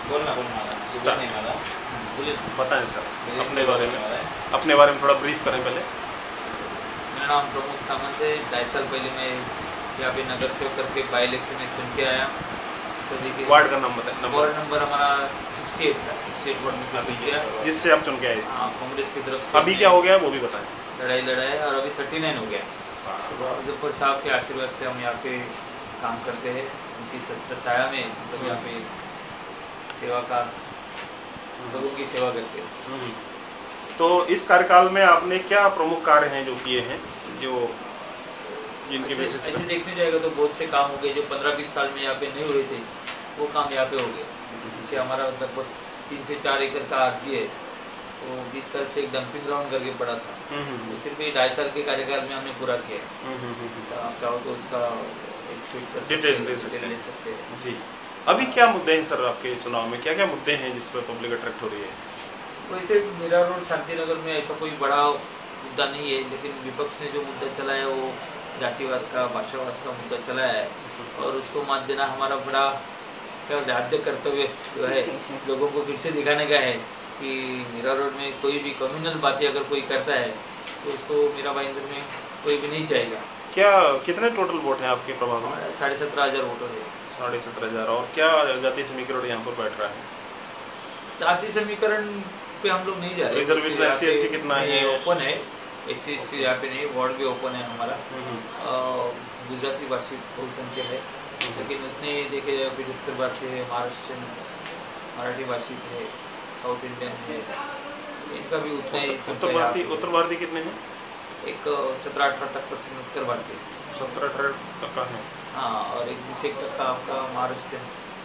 बोलना बोलना स्टार्ट। नहीं वाला बोलिए। बताएं सर अपने मेरा बारे में थोड़ा ब्रीफ करें पहले। नाम प्रमोद सामंत है। 2.5 साल पहले मैं यहाँ पे नगर सेवक करके बाई इलेक्शन में चुन के आया। तो देखिए वार्ड का नाम बताएं। वार्ड नंबर हमारा 68 था। 68 वार्ड में से चुन किया। जिससे आप चुन के आए। हाँ, कांग्रेस की तरफ से। अभी क्या हो गया वो भी बताएं। लड़ाई लड़ा है और अभी 39 हो गया। मुजफ्फर साहब के आशीर्वाद से हम यहाँ पे काम करते हैं। उनकी सत्ता छाया में हम लोग यहाँ पे सेवा का लोगों की सेवा करते हैं। तो इस कार्यकाल में आपने क्या प्रमुख कार्य हैं जो किए हैं, जो जिनके बेसिस ऐसे देखने जाएगा तो बहुत से काम हो गए जो 15-20 साल में यहाँ पे नहीं हुए थे, वो काम यहाँ पे हो गए। पीछे हमारा लगभग 3 से 4 एकड़ का आरजी है, वो 20 साल से एक डंपिंग ग्राउंड करके पड़ा था, वो सिर्फ 2.5 साल के कार्यकाल में हमने पूरा किया। आप चाहो तो उसका डिटेल ले सकते हैं जी। अभी क्या मुद्दे हैं सर आपके चुनाव में, क्या क्या मुद्दे हैं जिस पर पब्लिक अट्रैक्ट हो रही है? वैसे मीरा रोड शांतिनगर में ऐसा कोई बड़ा मुद्दा नहीं है, लेकिन विपक्ष ने जो मुद्दा चलाया वो जातिवाद का, भाषावाद का मुद्दा चलाया है, और उसको मात देना हमारा बड़ा क्या आद्य कर्तव्य जो है लोगों को फिर से दिखाने का है कि मीरा रोड में कोई भी कम्युनल बातें अगर कोई करता है तो उसको मीरा भाईंदर में कोई भी नहीं चाहेगा। क्या कितने टोटल वोट हैं आपके प्रभाग में? 17,500 वोटर है। 17,500। और क्या जाति समीकरण यहाँ पर बैठ रहा है? जाति समीकरण पे हम लोग नहीं जा रहे। रिजर्वेशन SC/ST कितना है? ओपन है। SC/ST यहाँ पे नहीं, वार्ड भी ओपन है हमारा। गुजराती भाषी बहुसंख्यक है, लेकिन उतने देखे जाए फिर उत्तर भारतीय है, महाराष्ट्रियन, मराठी भाषी है, साउथ इंडियन है, इनका भी उतना ही। उत्तर भारतीय कितने हैं? एक 17-18% उत्तर भारतीय, 17-18% है। हाँ, और एक 20% आपका महाराष्ट्रियन,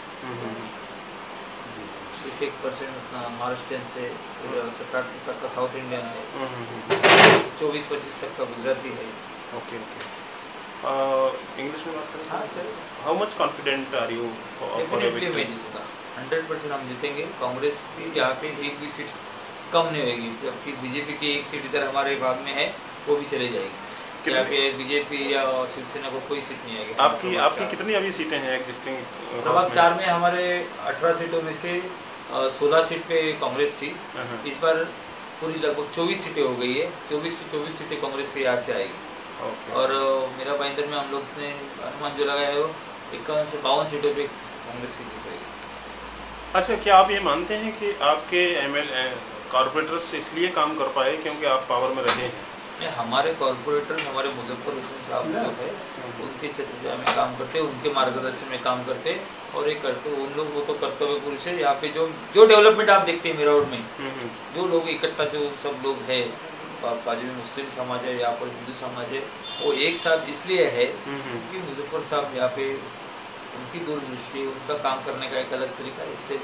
21% महाराष्ट्रियन से, 17% साउथ इंडियन है, 24-25% गुजराती है। ओके इंग्लिश में बात करें। हाँ चलिए। How much confident are you for 100% हम जीतेंगे। कांग्रेस की यहाँ पे एक भी सीट कम नहीं होगी, जबकि बीजेपी की एक सीट इधर हमारे भाग में है, वो भी चली जाएगी। यहाँ पे बीजेपी या शिवसेना को कोई सीट नहीं आएगी। आपकी कितनी अभी सीटें हैं एग्जिस्टिंग? प्रभाग 4 में हमारे 18 सीटों में से 16 सीट पे कांग्रेस थी। इस बार पूरी लगभग 24 सीटें हो गई है। 24 की 24 सीटें कांग्रेस के यहाँ से आएगी। और मेरा भाईंदर में हम लोग ने अनुमान जो लगाया है वो 51 से 52 सीटों पे कांग्रेस की जीत रहेगी। अच्छा, क्या आप ये मानते हैं कि आपके MLA कॉर्पोरेटर्स इसलिए काम कर पाए क्योंकि आप पावर में रहे हैं? हमारे कॉर्पोरेटर हमारे मुजफ्फर हुसैन साहब जो है उनके क्षेत्र में काम करते, उनके मार्गदर्शन में काम करते और एक करते उन लोग, वो तो कर्तव्य पुरुष है। यहाँ पे जो डेवलपमेंट आप देखते हैं मीरा रोड में, जो लोग इकट्ठा, जो सब लोग है, बाजू में मुस्लिम समाज है, यहाँ पर हिंदू समाज है, वो एक साथ इसलिए है कि मुजफ्फर साहब यहाँ पे उनकी दूरदृष्टि, उनका काम करने का एक अलग तरीका है। इसलिए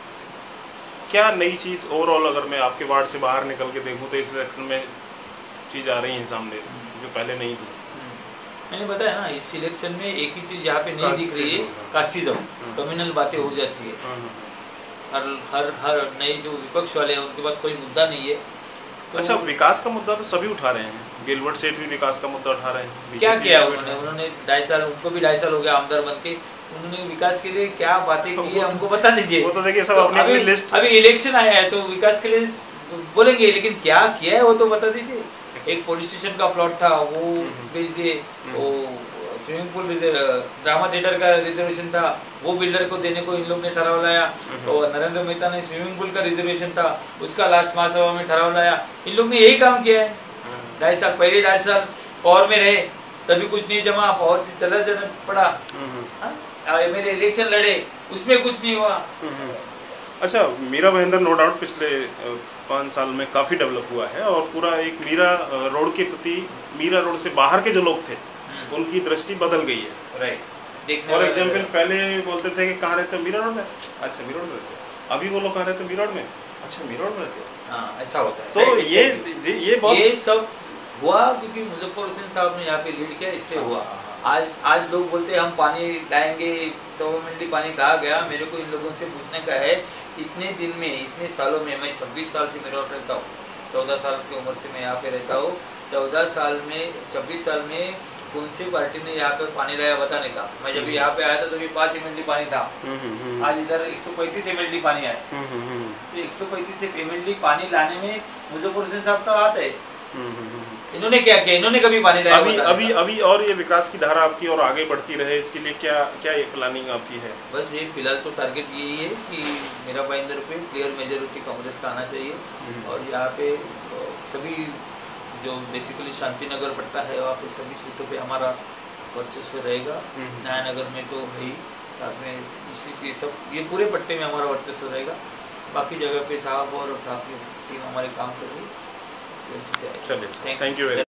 क्या नई चीज़ ओवरऑल अगर मैं आपके वार्ड से बाहर निकल के देखूँ तो इस इलेक्शन में चीज़ आ रही है सामने जो पहले नहीं थी? मैंने बताया ना, इस इलेक्शन में एक ही चीज़ यहाँ पे नहीं दिख रही है, कास्टिज्म, कम्युनल बातें हो जाती है। हर नए जो विपक्ष वाले हैं उनके पास कोई मुद्दा नहीं है। तो अच्छा, विकास का मुद्दा तो सभी उठा रहे हैं। गिलबर्ट सेठ भी विकास का मुद्दा उठा रहे हैं। क्या किया उन्होंने 2.5 साल, उनको भी 2.5 साल हो गया आमदार बन के, उन्होंने विकास के लिए क्या बातें की है हमको बता दीजिए। वो तो देखिए सब अपनी लिस्ट, अभी इलेक्शन आया है तो विकास के लिए बोलेंगे, लेकिन क्या किया है वो तो बता दीजिए। एक पुलिस स्टेशन का प्लॉट था वो बेच दिए, वो स्विमिंग पूल, ड्रामा थिएटर का रिजर्वेशन था वो बिल्डर को देने को इन लोग ने ठहराव लाया। तो नरेंद्र मेहता ने स्विमिंग पूल का रिजर्वेशन था उसका लास्ट महासभा में ठहराव लाया। इन लोग ने यही काम किया है। 2.5 साल पहले 2.5 साल पावर में रहे, तभी कुछ नहीं जमा, पावर से चला जाना पड़ा। मेरे इलेक्शन लड़े, उसमें कुछ नहीं हुआ। अच्छा, मीरा भाईंदर नो डाउट पिछले 5 साल में काफ़ी डेवलप हुआ है और पूरा एक मीरा रोड के प्रति, मीरा रोड से बाहर के जो लोग थे उनकी दृष्टि बदल गई है। राइट। फॉर एग्जाम्पल पहले बोलते थे कि कहाँ रहते हो? मीरा रोड में। अच्छा, मीरा रोड में रहते हो। अभी वो लोग कहाँ रहते हो? मीरा रोड में। अच्छा, मीरा रोड में रहते हो। हाँ, ऐसा होता है। तो ये सब हुआ क्योंकि मुजफ्फर हुसैन साहब ने यहाँ पे लीड किया, इसलिए हुआ। आज लोग बोलते हैं हम पानी लाएंगे, 100 मिनट पानी कहा गया। मेरे को इन लोगों से पूछने का है, इतने दिन में, इतने सालों में, मैं 26 साल से मेरा रहता हूँ, 14 साल की उम्र से मैं यहाँ पे रहता हूँ। 14 साल में, 26 साल में कौन सी पार्टी ने यहाँ पर पानी लाया बताने का। मैं जब यहाँ पे आया था तो 5 MLD पानी था, आज इधर 135 MLD पानी आया। तो 135 MLD पानी लाने में मुजफ्फर हुसैन साहब का हाथ है। इन्होंने क्या किया, इन्होंने कभी पानी लाया? अभी और ये विकास की धारा आपकी और आगे बढ़ती रहे, इसके लिए क्या क्या ये प्लानिंग आपकी है? बस ये फिलहाल तो टारगेट यही है कि मेरा भाईंदर पे क्लियर मेजोरिटी कांग्रेस का आना चाहिए और यहाँ पे सभी जो बेसिकली शांति नगर पट्टा है वहाँ पे सभी सीटों पे हमारा वर्चस्व रहेगा। नया नगर में तो भाई साथ में इसी सब ये पूरे पट्टे में हमारा वर्चस्व रहेगा। बाकी जगह पे साहब और साहब की टीम हमारे काम कर रही है। चलिए, थैंक यू वेरी मच।